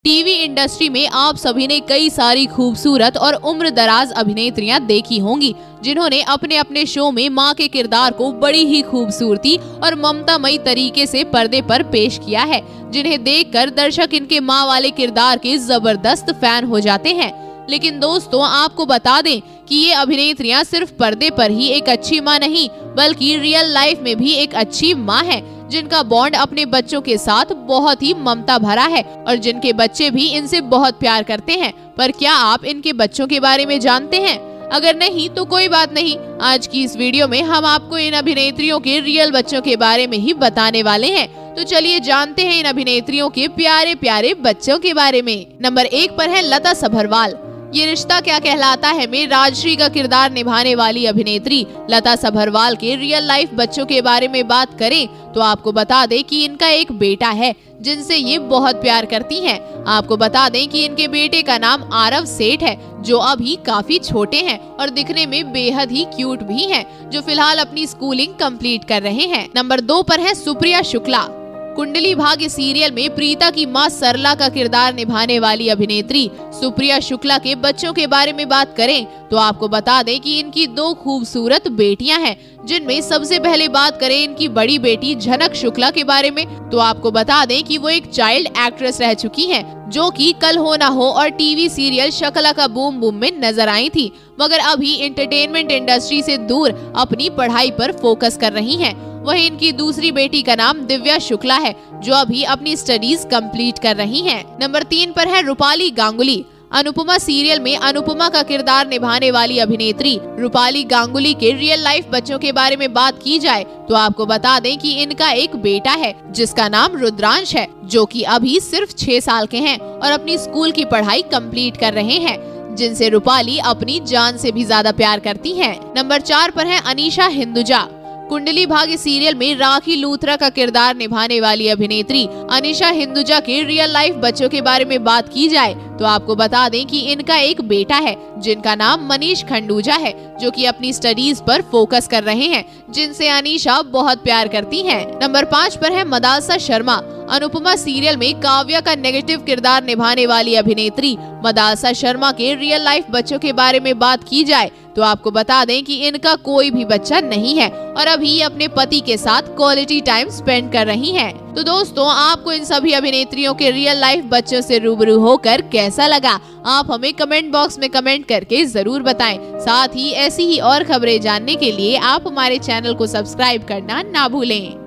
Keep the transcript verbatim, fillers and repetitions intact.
TV industry में आप सभी ने कई सारी खूबसूरत और उम्रदराज अभिनेत्रियां देखी होंगी जिन्होंने अपने अपने शो में मां के किरदार को बड़ी ही खूबसूरती और ममतामयी तरीके से पर्दे पर पेश किया है, जिन्हें देखकर दर्शक इनके मां वाले किरदार के जबरदस्त फैन हो जाते हैं। लेकिन दोस्तों, आपको बता दें कि ये अभिनेत्रियां सिर्फ पर्दे पर ही एक अच्छी मां नहीं बल्कि रियल लाइफ में भी एक अच्छी मां है, जिनका बॉन्ड अपने बच्चों के साथ बहुत ही ममता भरा है और जिनके बच्चे भी इनसे बहुत प्यार करते हैं। पर क्या आप इनके बच्चों के बारे में जानते हैं? अगर नहीं तो कोई बात नहीं, आज की इस वीडियो में हम आपको इन अभिनेत्रियों के रियल बच्चों के बारे में ही बताने वाले हैं। तो चलिए जानते हैं इन अभिनेत्रियों के प्यारे प्यारे बच्चों के बारे में। नंबर एक पर है लता सभरवाल। ये रिश्ता क्या कहलाता है में राजश्री का किरदार निभाने वाली अभिनेत्री लता सभरवाल के रियल लाइफ बच्चों के बारे में बात करें तो आपको बता दें कि इनका एक बेटा है जिनसे ये बहुत प्यार करती हैं। आपको बता दें कि इनके बेटे का नाम आरव सेठ है, जो अभी काफी छोटे हैं और दिखने में बेहद ही क्यूट भी हैं, जो फिलहाल अपनी स्कूलिंग कंप्लीट कर रहे हैं। नंबर दो पर है सुप्रिया शुक्ला। कुंडली भाग्य सीरियल में प्रीता की मां सरला का किरदार निभाने वाली अभिनेत्री सुप्रिया शुक्ला के बच्चों के बारे में बात करें तो आपको बता दें कि इनकी दो खूबसूरत बेटियां हैं, जिनमें सबसे पहले बात करें इनकी बड़ी बेटी झनक शुक्ला के बारे में तो आपको बता दें कि वो एक चाइल्ड एक्ट्रेस रह चुकी हैं, जो कि कल हो ना हो और टीवी सीरियल शकला का बूम बूम में नजर आई थी, मगर अभी एंटरटेनमेंट इंडस्ट्री से दूर अपनी पढ़ाई पर फोकस कर रही हैं। वहीं इनकी दूसरी बेटी का नाम दिव्या शुक्ला है, जो अभी अपनी स्टडीज कंप्लीट कर रही हैं। नंबर तीन पर है रूपाली गांगुली। अनुपमा सीरियल में अनुपमा का किरदार निभाने वाली अभिनेत्री रूपाली गांगुली के रियल लाइफ बच्चों के बारे में बात की जाए तो आपको बता दें कि इनका एक बेटा है जिसका नाम रुद्रांश है, जो कि अभी सिर्फ छह साल के हैं और अपनी स्कूल की पढ़ाई कंप्लीट कर रहे हैं, जिनसे रूपाली अपनी जान से भी ज्यादा प्यार करती हैं। नंबर चार पर है अनीशा हिंदुजा। कुंडली भाग्य सीरियल में राखी लूथरा का किरदार निभाने वाली अभिनेत्री अनीशा हिंदुजा के रियल लाइफ बच्चों के बारे में बात की जाए तो आपको बता दें कि इनका एक बेटा है जिनका नाम मनीष खंडूजा है, जो कि अपनी स्टडीज पर फोकस कर रहे हैं, जिनसे अनीशा बहुत प्यार करती हैं। नंबर पाँच पर है मदालसा शर्मा। अनुपमा सीरियल में काव्या का नेगेटिव किरदार निभाने वाली अभिनेत्री मदालसा शर्मा के रियल लाइफ बच्चों के बारे में बात की जाए तो आपको बता दें कि इनका कोई भी बच्चा नहीं है और अभी अपने पति के साथ क्वालिटी टाइम स्पेंड कर रही हैं। तो दोस्तों, आपको इन सभी अभिनेत्रियों के रियल लाइफ बच्चों से रूबरू होकर कैसा लगा? आप हमें कमेंट बॉक्स में कमेंट करके जरूर बताएं। साथ ही ऐसी ही और खबरें जानने के लिए आप हमारे चैनल को सब्सक्राइब करना ना भूलें।